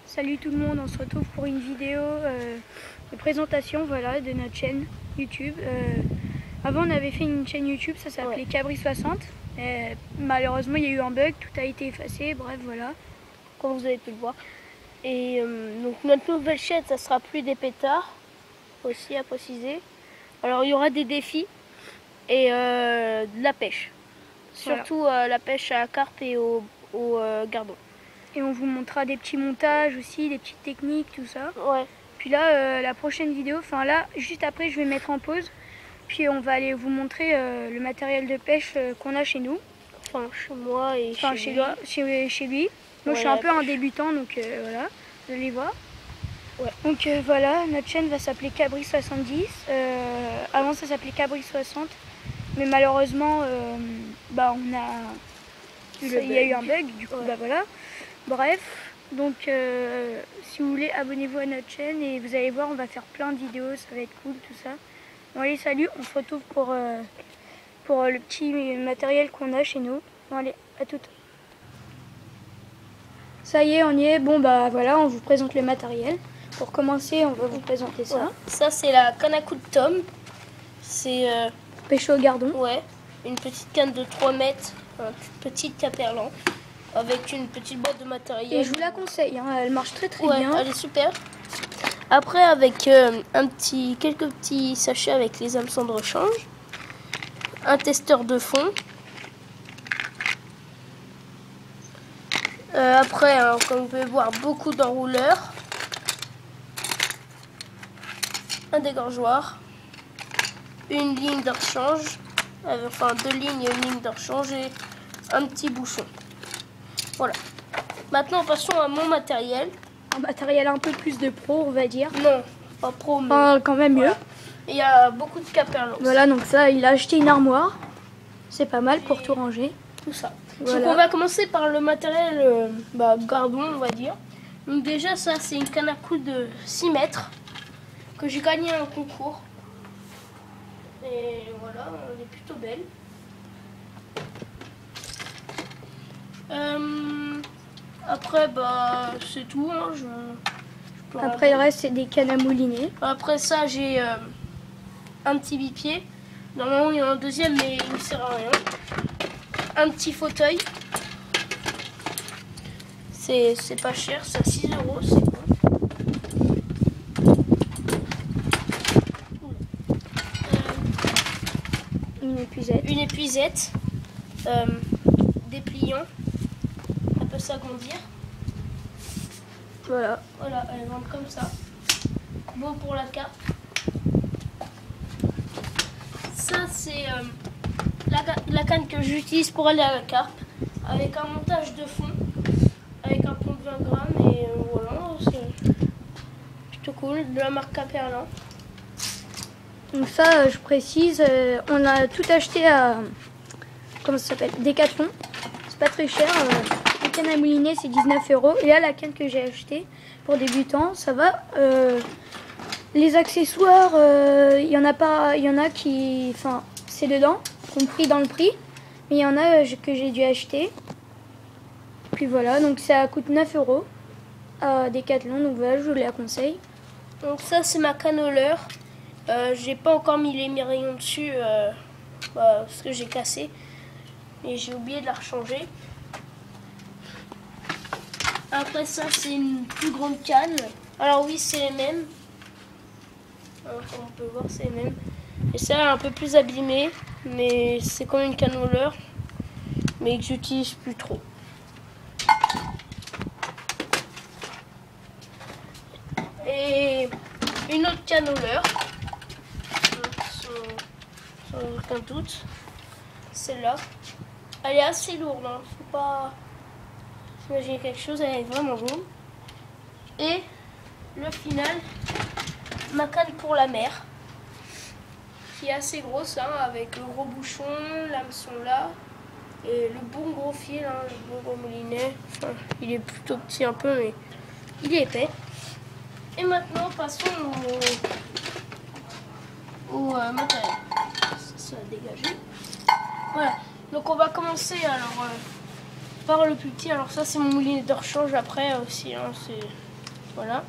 Salut tout le monde, on se retrouve pour une vidéo de présentation voilà, de notre chaîne YouTube. Avant on avait fait une chaîne YouTube, ça s'appelait Cabri60. Malheureusement il y a eu un bug, tout a été effacé, bref voilà, comme vous avez pu le voir. Et donc notre nouvelle chaîne, ça sera plus des pétards, aussi à préciser. Alors il y aura des défis et de la pêche. Surtout la pêche à la carpe et au gardon. Et on vous montrera des petits montages aussi, des petites techniques, tout ça. Ouais. Puis là, la prochaine vidéo, enfin là, juste après, je vais mettre en pause. Puis on va aller vous montrer le matériel de pêche qu'on a chez nous. Enfin, chez moi et chez lui. Moi, je suis un peu un débutant, donc voilà, vous allez voir. Ouais. Donc voilà, notre chaîne va s'appeler Cabri70. Avant, ça s'appelait Cabri60. Mais malheureusement, il y a eu un bug, du coup, bah voilà. Bref, donc si vous voulez, abonnez-vous à notre chaîne et vous allez voir, on va faire plein de vidéos, ça va être cool, tout ça. Bon allez, salut, on se retrouve pour le petit matériel qu'on a chez nous. Bon allez, à toutes. Ça y est, on y est. Bon bah voilà, on vous présente le matériel. Pour commencer, on va vous présenter ça. Ouais. Ça c'est la canne à coups de tome. C'est pêche au gardon. Ouais, une petite canne de 3 mètres, un petit caperlan. Avec une petite boîte de matériel. Et je vous la conseille, hein, elle marche très bien. Elle est super. Après avec quelques petits sachets avec les hameçons de rechange. Un testeur de fond. Après, comme vous pouvez voir, beaucoup d'enrouleurs. Un dégorgeoir. Une ligne de rechange. Enfin 2 lignes et une ligne de rechange et un petit bouchon. Voilà. Maintenant, passons à mon matériel. Un matériel un peu plus de pro, on va dire. Non, pas pro, mais quand même mieux. Il y a beaucoup de caperlans. Voilà, donc ça, il a acheté une armoire. C'est pas mal pour tout ranger. Tout ça. Voilà. Donc on va commencer par le matériel gardon, on va dire. Donc déjà, ça, c'est une canne à coups de 6 mètres que j'ai gagné un concours. Et voilà, elle est plutôt belle. Après, c'est tout. Hein, après, le reste, c'est des cannes à mouliner. Après ça, j'ai un petit bipied. Normalement, il y en a un deuxième, mais il ne sert à rien. Un petit fauteuil. C'est pas cher, c'est à 6 €, c'est bon. Une épuisette. Une épuisette. Dépliant. Elle peut s'agrandir. Voilà. Voilà, elle rentre comme ça. Bon pour la carpe. Ça, c'est la canne que j'utilise pour aller à la carpe. Avec un montage de fond. Avec un pont de 20 grammes. Et voilà, c'est plutôt cool. De la marque Caperlan. Donc ça, je précise, on a tout acheté à, comment ça s'appelle, Decathlon. C'est pas très cher. La canne à mouliner, c'est 19 €. Et là, la canne que j'ai achetée pour débutants, ça va. Les accessoires, il y en a qui, enfin, c'est dedans, compris dans le prix. Mais il y en a que j'ai dû acheter. Puis voilà, donc ça coûte 9 € à Decathlon. Donc voilà, je vous la conseille. Donc ça, c'est ma canne au leurre. J'ai pas encore mis les rayons dessus parce que j'ai cassé et j'ai oublié de la rechanger. Après ça, c'est une plus grande canne. Alors oui, c'est les mêmes. Comme on peut voir, c'est les mêmes. Et ça, elle est un peu plus abîmée, mais c'est comme une canne au leurre, mais que j'utilise plus trop. Et une autre canne au leurre. Sans aucun doute, celle-là, elle est assez lourde, hein. Faut pas imaginer quelque chose, elle est vraiment lourde. Et le final, ma canne pour la mer, qui est assez grosse, hein, avec le gros bouchon, l'hameçon là, et le bon gros fil, hein, le bon gros moulinet. Enfin, il est plutôt petit un peu, mais il est épais. Et maintenant, passons au matériel. Ça a dégagé. Voilà. Donc on va commencer alors par le plus petit. Alors ça, c'est mon moulinet de rechange après aussi. Hein, Voilà.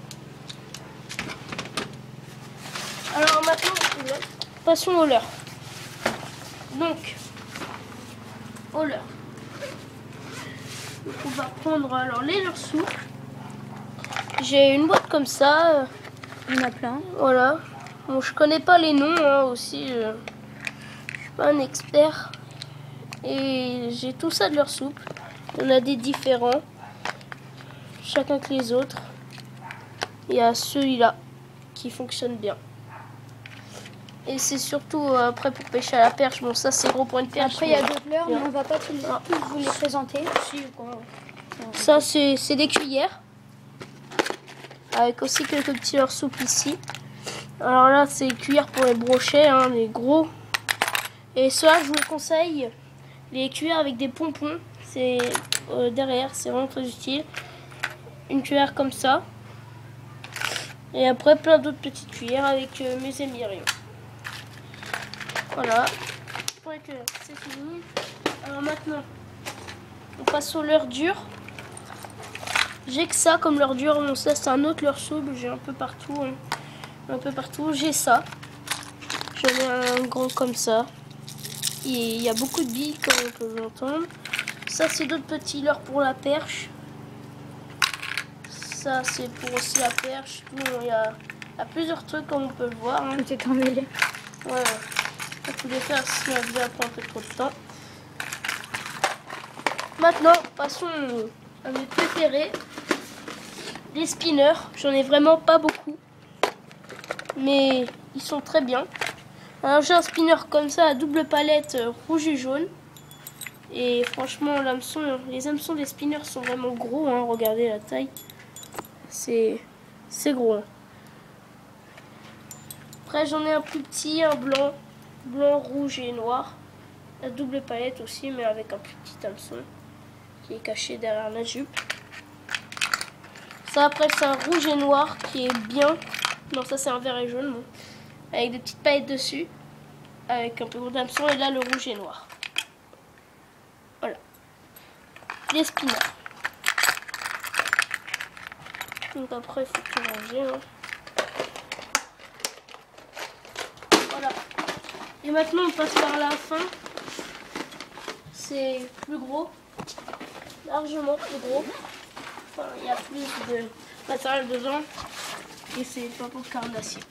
Alors maintenant, passons au leurre. Donc, au leurre. Donc, on va prendre alors les leurres souples. J'ai une boîte comme ça. Il y en a plein. Voilà. Bon, je connais pas les noms hein, aussi. Je suis pas un expert. Et j'ai tout ça de leurre souple. Il y en a des différents. Chacun que les autres. Il y a celui-là qui fonctionne bien. Et c'est surtout après pour pêcher à la perche. Bon, ça c'est gros pour une perche. Après, il y a d'autres leurres, mais on va pas tous vous les présenter. Ça, c'est des cuillères. Avec aussi quelques petits leurres souples ici. Alors là, c'est les cuillères pour les brochets, hein, les gros. Et ceux-là, je vous les conseille. Les cuillères avec des pompons. C'est derrière, c'est vraiment très utile. Une cuillère comme ça. Et après, plein d'autres petites cuillères avec mes émirions. Voilà. Je crois que c'est fini. Alors maintenant, on passe au leurre dur. J'ai que ça comme leurre dur. Bon, ça, c'est un autre leurre souple. J'ai un peu partout. Hein. Un peu partout. J'ai ça. J'en ai un gros comme ça. Et il y a beaucoup de billes, comme on peut l'entendre. Ça, c'est d'autres petits leurres pour la perche. Ça, c'est pour aussi la perche. Il y a plusieurs trucs, comme on peut le voir. Hein. Tout est emmêlé. Ouais. On peut les faire si la vidéo prend un peu trop de temps. Maintenant, passons à mes préférés. Les spinners. J'en ai vraiment pas beaucoup. Mais ils sont très bien. Alors j'ai un spinner comme ça à double palette rouge et jaune. Et franchement, les hameçons des spinners sont vraiment gros. Hein. Regardez la taille. C'est gros. Hein. Après j'en ai un plus petit, un blanc, rouge et noir. La double palette aussi, mais avec un plus petit hameçon qui est caché derrière la jupe. Ça après c'est un rouge et noir qui est bien. Non, ça c'est un vert et jaune. Bon. Avec des petites paillettes dessus. Avec un peu gros d'hameçon. Et là le rouge et noir. Voilà. Les spinners. Donc après il faut tout ranger. Hein. Voilà. Et maintenant on passe par la fin. C'est plus gros. Largement plus gros. Enfin, il y a plus de matériel dedans. Et c'est pas pour carne d'acier.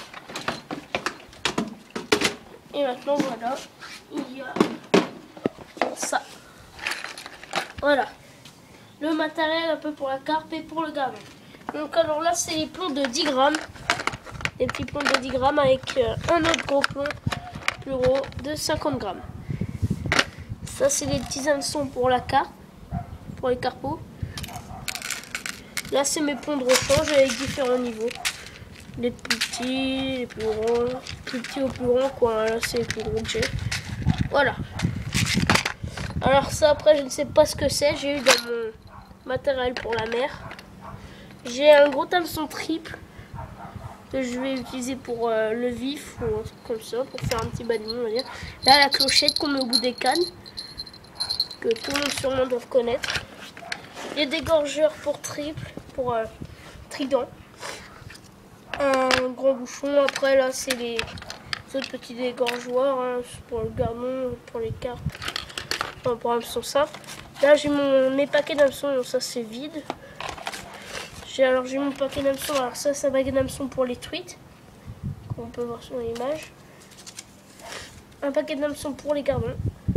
Et maintenant voilà. Il y a ça. Voilà. Le matériel un peu pour la carpe et pour le gardon. Donc alors là c'est les plombs de 10 grammes. Des petits plombs de 10 grammes avec un autre gros plomb plus gros de 50 grammes. Ça c'est les petits hameçons pour la carpe, pour les carpeaux. Là c'est mes plombs de rechange avec différents niveaux. Les plus petits, les plus grands, plus petits au plus grand quoi. Là c'est les plus gros que j'ai. Voilà. Alors ça après je ne sais pas ce que c'est. J'ai eu dans mon matériel pour la mer. J'ai un gros hameçon triple que je vais utiliser pour le vif ou un truc comme ça, pour faire un petit badin, on va dire. Là la clochette qu'on met au bout des cannes, que tout le monde sûrement doit connaître. Les dégorgeurs pour triple, pour trident. Un grand bouchon. Après là c'est les autres petits dégorgeoirs hein, pour le gardon, pour les carpes, enfin, pour hameçon simple. Là j'ai mes paquets d'hameçons, donc ça c'est vide. J'ai mon paquet d'hameçons, alors ça c'est un paquet d'hameçons pour les truites, comme on peut voir sur l'image. Un paquet d'hameçons pour les gardons.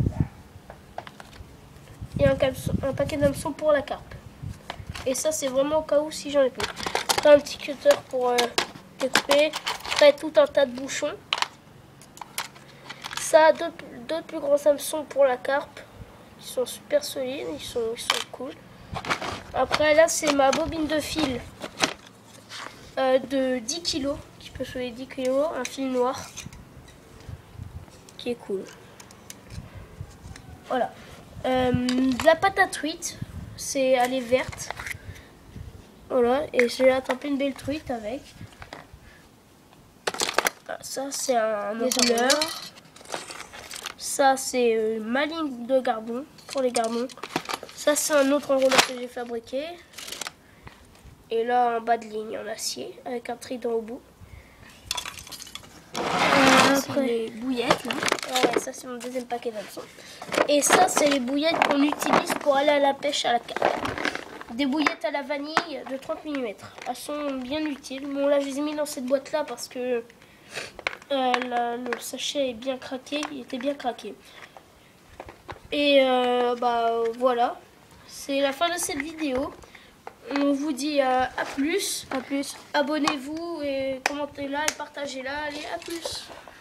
Et un paquet d'hameçons pour la carpe. Et ça c'est vraiment au cas où si j'en ai plus. Après un petit cutter pour découper. Après tout un tas de bouchons. Ça d'autres plus grands hameçons pour la carpe. Ils sont super solides, ils sont cool. Après là c'est ma bobine de fil de 10 kg qui peut soulever 10 kg, un fil noir qui est cool. Voilà. De la pâte à truite, elle est verte. Voilà, et j'ai attrapé une belle truite avec. Ça c'est un enrouleur. Ça c'est ma ligne de gardon pour les gardons. Ça c'est un autre enrouleur que j'ai fabriqué. Et là, en bas de ligne en acier, avec un trident au bout. Après les bouillettes là. Ouais, ça c'est mon deuxième paquet d'hameçons. Et ça, c'est les bouillettes qu'on utilise pour aller à la pêche à la canne. Des bouillettes à la vanille de 30 mm. Elles sont bien utiles. Bon, là, je les ai mis dans cette boîte-là parce que le sachet est bien craqué. Il était bien craqué. Et voilà. C'est la fin de cette vidéo. On vous dit à plus. À plus. Abonnez-vous et commentez-la et partagez-la. Allez, à plus.